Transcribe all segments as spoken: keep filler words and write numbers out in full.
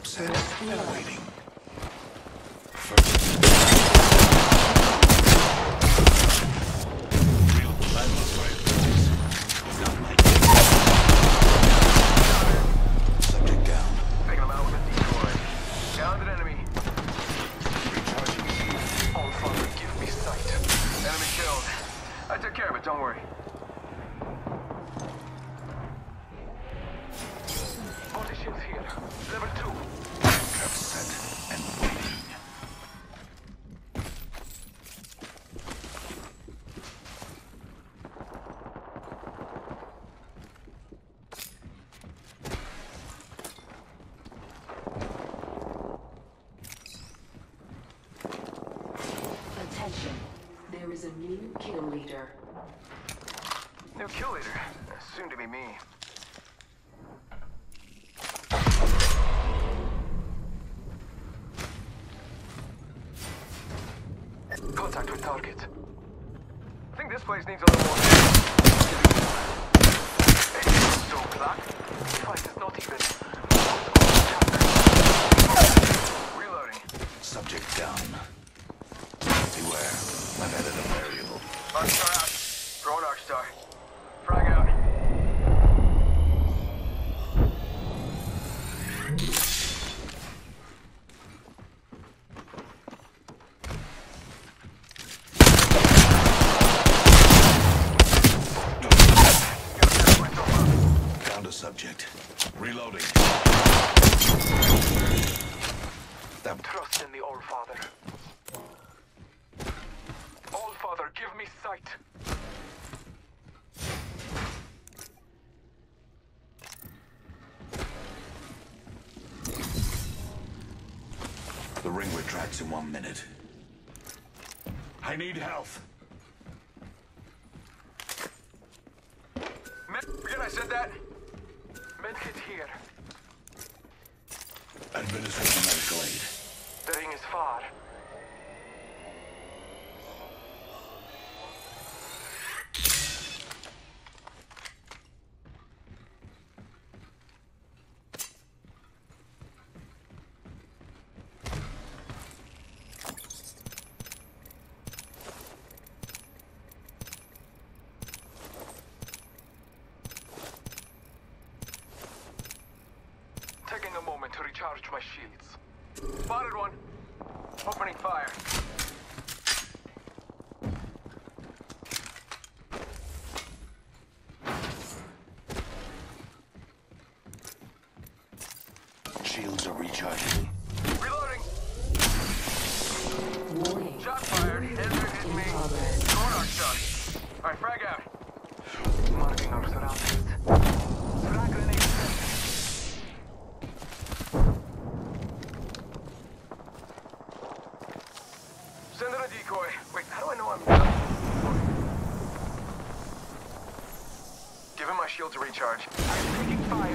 trap set and waiting. First. Real planless rifles. Not like subject down. Taking him out with a decoy. Downed an enemy. Recharging. Oh, Father, give me sight. Enemy killed. I took care of it, don't worry. Body shields here. Level two. Trap set and waiting. Attention. There is a new kill leader. New kill leader. Soon to be me. Contact with target. I think this place needs a little more. It's so black. Fight is not even. Reloading. Subject down. Beware. I've added a variable. Arcstar out. Throw an Arcstar. Frag out. Down to subject. Reloading. That Trust in the All-Father. All-Father, give me sight. The ring retracts in one minute. I need health. Med Forget I said that. Medkit here. Administering medical aid. The ring is far. Taking a moment to recharge my shields. Spotted one. Opening fire. Shields are recharging. Reloading. Warning. Shot fired. Ender hit me. Throwing Arcstar. Alright, frag out. Marking our surroundings. Frag grenade. Send in a decoy. Wait, how do I know I'm done? Give him my shield to recharge. I'm taking fire.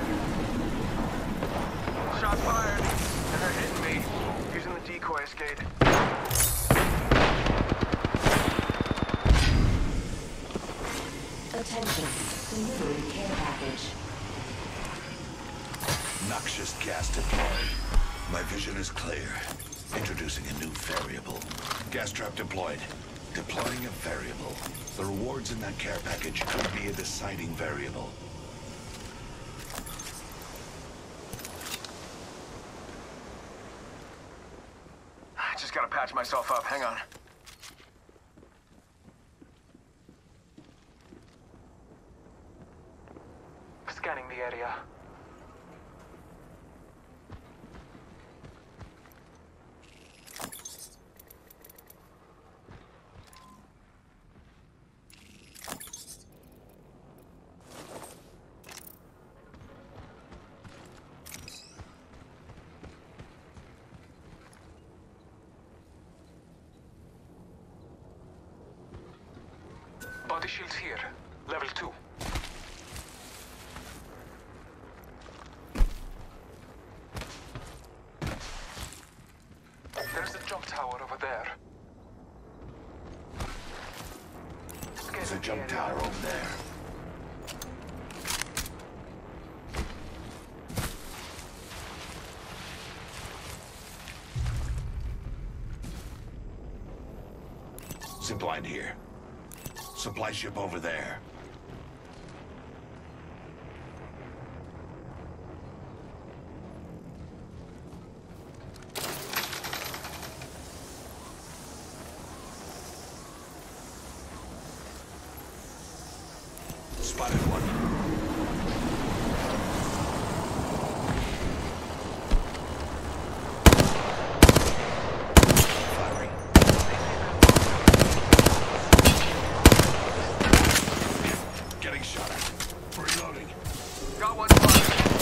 Shot fired. And they're hitting me. Using the decoy escape. Attention. Delivering care package. Noxious gas deployed. My vision is clear. Introducing a new variable. Gas trap deployed. Deploying a variable. The rewards in that care package could be a deciding variable. I just gotta patch myself up. Hang on. Scanning the area. Body shields here. Level two. There's a jump tower over there. There's a jump tower over there. Zipline here. Supply ship over there. Spotted one. Firing. Getting shot at. Reloading. Got one spotted.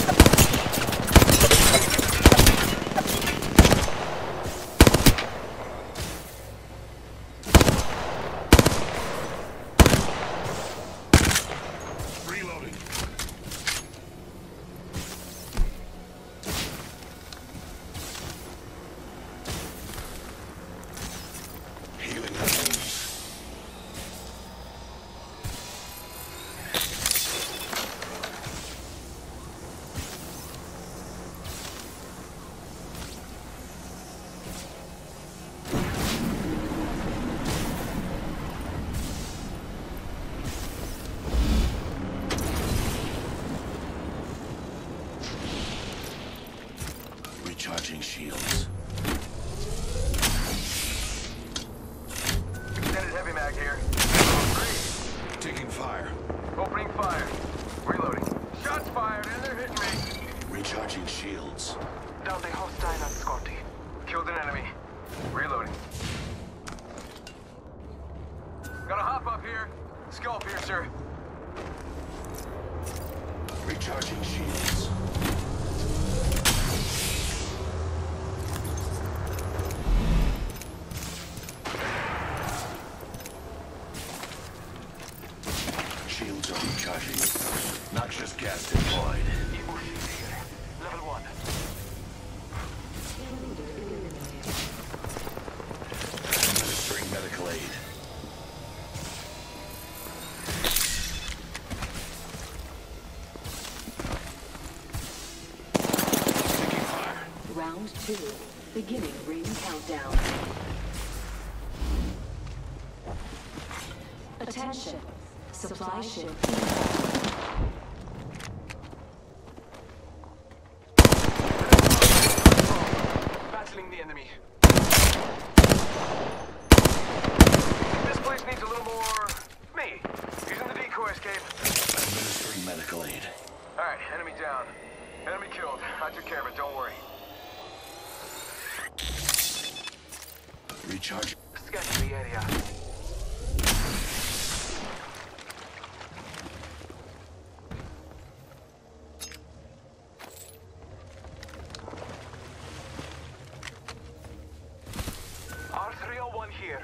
Reloading. Healing the wounds. Recharging shields. Extended heavy mag here. Three. Taking fire. Opening fire. Reloading. Shots fired and they're hitting me. Recharging shields. Down the hostile at Scotty. Killed an enemy. Reloading. Gotta hop up here. Skull piercer. Recharging shields. Shields are recharging. Noxious gas deployed. Level one. Administering medical aid. Taking fire. Round two. Beginning ring countdown. Attention. Supply ship. Battling the enemy. This place needs a little more me. Using the decoy escape. Administering medical aid. Alright, enemy down. Enemy killed. I took care of it, don't worry. Recharge. Scanning the area. R three oh one here.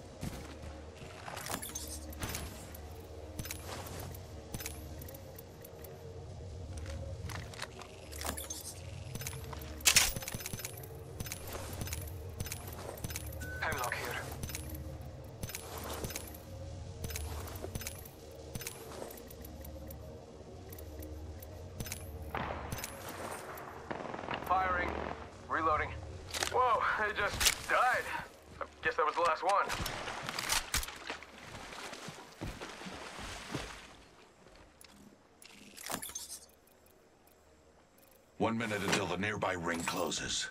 Hemlock here. Firing. Reloading. Whoa, it just died. I guess that was the last one. One minute until the nearby ring closes.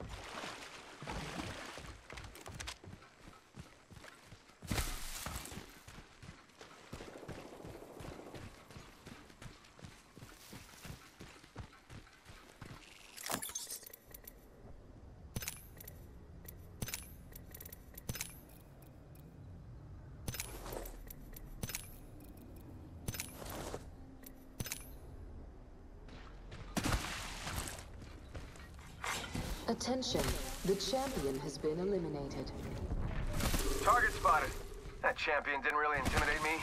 Attention. The champion has been eliminated. Target spotted. That champion didn't really intimidate me.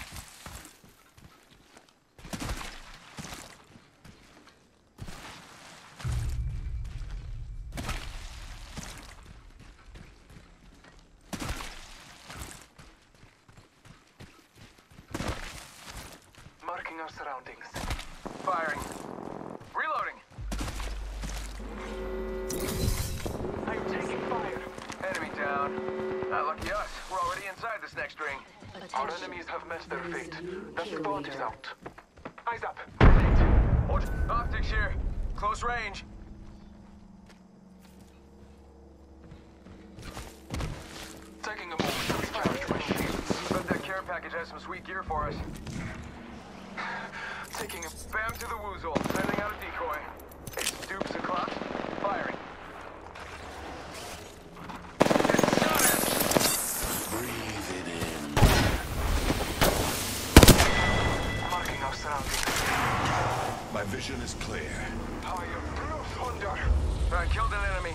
Marking our surroundings. Firing. Reloading. I'm taking fire. Enemy down. Ah, lucky us. We're already inside this next ring. Our enemies have met their fate. The Kill spot is leader. out. Eyes up. Grenade. What? Optics here. Close range. Taking a moment to recharge my shields. Bet that care package has some sweet gear for us. Taking a... Bam to the woozle. Sending out a decoy. Dupes o'clock. Firing. Getting shot at. Breathe it in. Marking our surroundings. My vision is clear. Higher. Through thunder. I killed an enemy.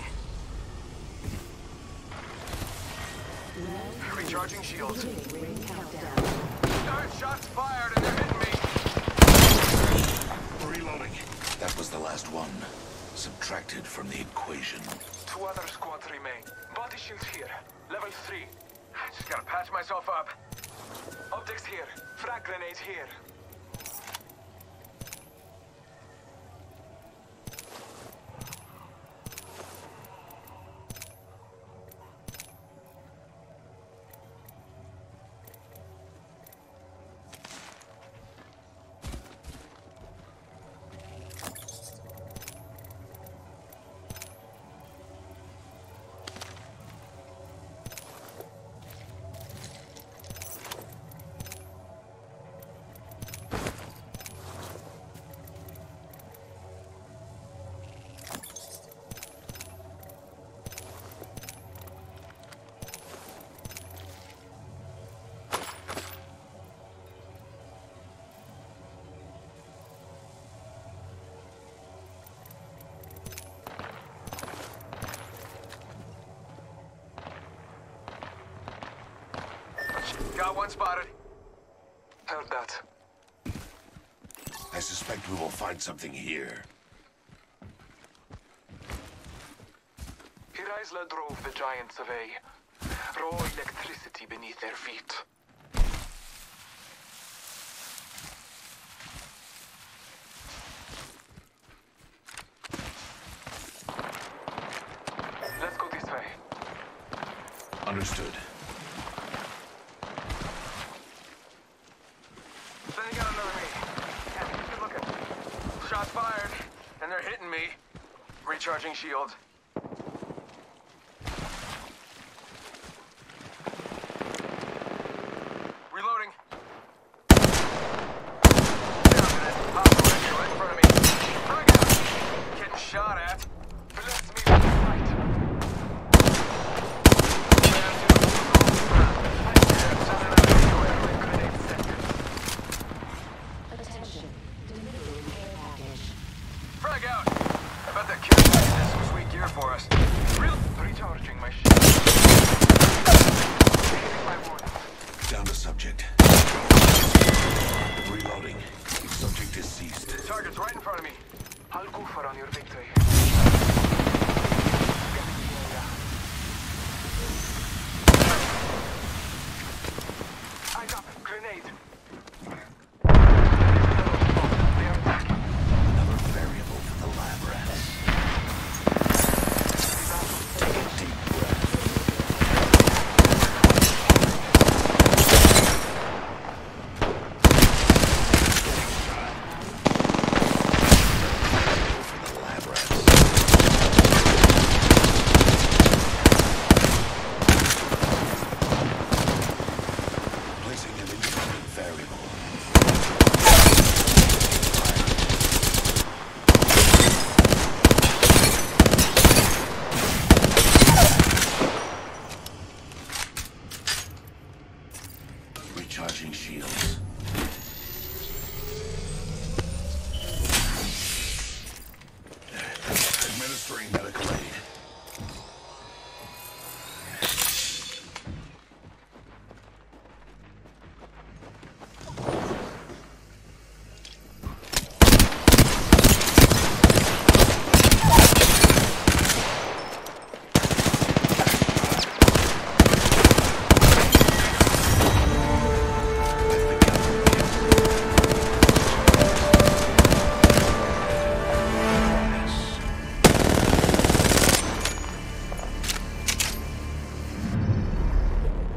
Recharging shields. Beginning ring countdown. Darn shots fired and they're hitting me. Reloading. That was the last one. Subtracted from the equation. Two other squads remain. Body shields here. Level three. I just gotta patch myself up. Optics here. Frag grenade here. Got one spotted. Heard that. I suspect we will find something here. Here Isla drove the giants away. Raw electricity beneath their feet. Let's go this way. Understood. Sending out another me. Yeah, good looking. Shots fired, and they're hitting me. Recharging shields. Reloading. Down to this pop right in front of me. Frag out. Getting shot at. Bless me with the fight. Bam to the sending out a decoy. Grenade set. Attention. Delivering care package. Frag out. I bet that care package has some sweet gear for us. Real. Recharging my shield. Healing my wounds. Down to subject. Reloading. Subject is seized. Target's right in front of me. I'll go for on your victory. Eyes up. Grenade. They are attacking. Another variable for the lab rats. Take a deep breath. For the lab rats. Placing an independent variable. Recharging shields. Administering medical aid.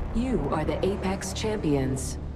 You are the Apex Champions.